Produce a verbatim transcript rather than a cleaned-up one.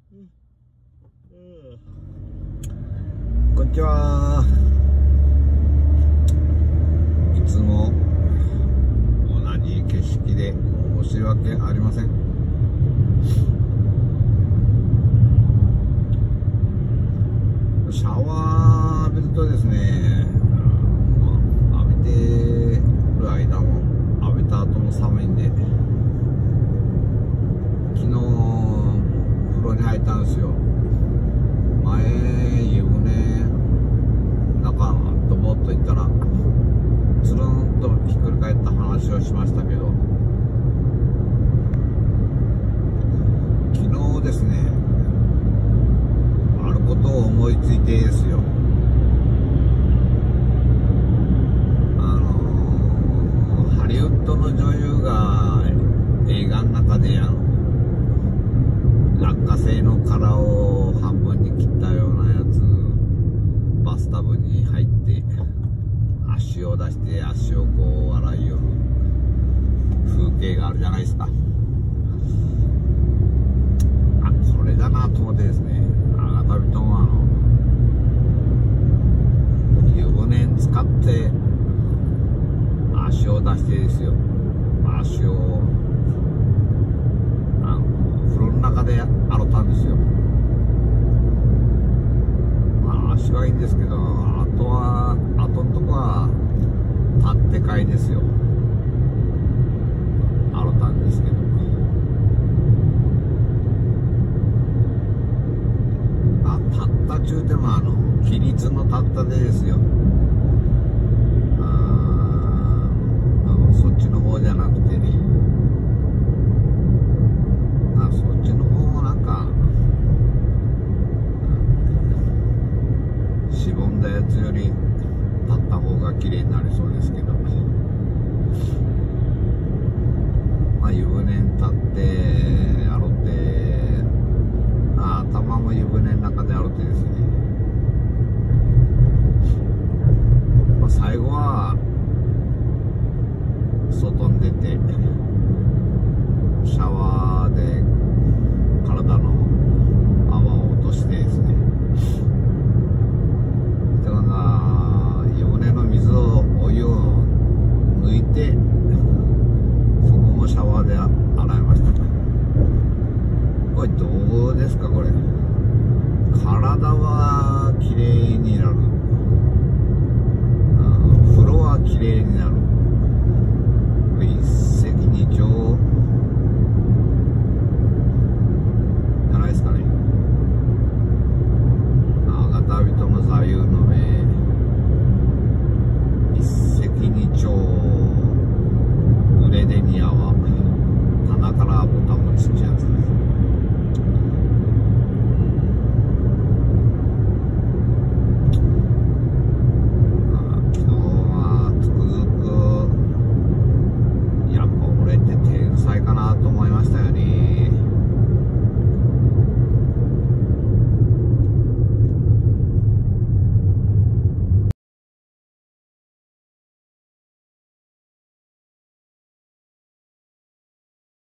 こんにちは。いつも同じ景色で申し訳ありません。シャワー浴びるとですね、まあ、浴びてる間も浴びた後も寒いんで、昨日風呂に入ったんですよ。前湯船中ドボッと行ったらつるんとひっくり返った話をしましたけど、昨日ですね、あることを思いついてですよ、あのー、ハリウッドの女優が映画の中であの落花生の殻を半分に切ったようなやつバスタブに入って足を出して足をこう洗いよる風景があるじゃないですか。あ、これだなと思ってですね、あがたびともあの湯船に使って足を出してですよ、足をあの風呂の中で洗ったんですよ。まあ足はいいんですけど、あとは後のとこは立ってかいですよ、洗ったんですけど。あ、たった中でもあの規律のたったでですよ、ああそっちの方じゃなくてね、あそっちの方もなんかしぼんだやつより立った方が綺麗になりそうですけど、まあ湯船に立って洗って、あ頭も湯船の中で洗ってですね、まあ、最後は外に出てシャワーで体の泡を落としてですね、だから湯船の水をお湯を抜いてそこもシャワーで洗いました。これどうですか、これ体はきれいになる、風呂はきれいになる、いいっす。